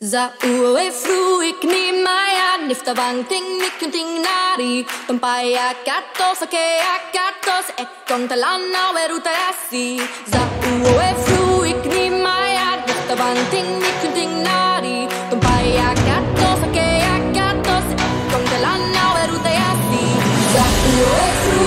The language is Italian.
Za uwe fruik ni maya nifta bang ting mikun ting nari Tumpaya katos ake akatos ekong talana weruta yasi Za uwe fruik ni maya nifta bang ting mikun ting nari Tumpaya katos ake akatos ekong talana weruta yasi Za uwe fruik